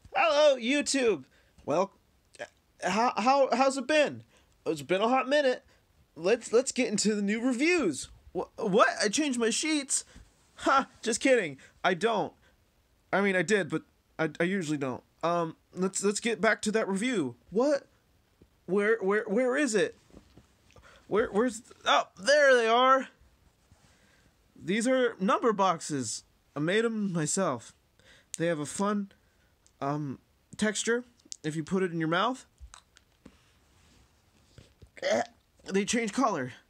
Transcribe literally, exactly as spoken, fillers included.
Hello, YouTube. Well, how how how's it been? It's been a hot minute. Let's let's get into the new reviews. What? What? I changed my sheets? Ha! Just kidding. I don't. I mean, I did, but I, I usually don't. Um, let's let's get back to that review. What? Where where where is it? Where where's? Oh, there they are. These are number boxes. I made them myself. They have a fun um texture if you put it in your mouth. They change color.